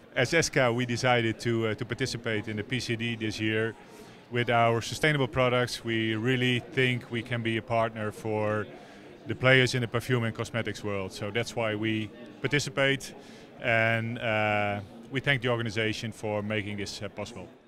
As ESCA, we decided to participate in the PCD this year. With our sustainable products, we really think we can be a partner for the players in the perfume and cosmetics world. So that's why we participate, and we thank the organization for making this possible.